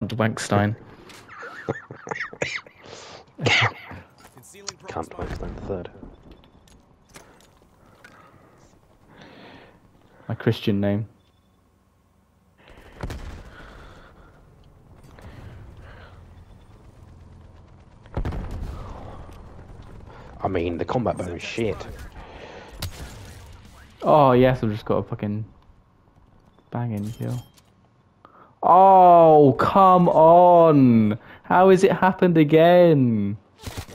Wankstein. Can't Wankstein the third. My Christian name. I mean, the combat bow is shit. Oh yes, I've just got a fucking banging kill. Oh, come on! How has it happened again?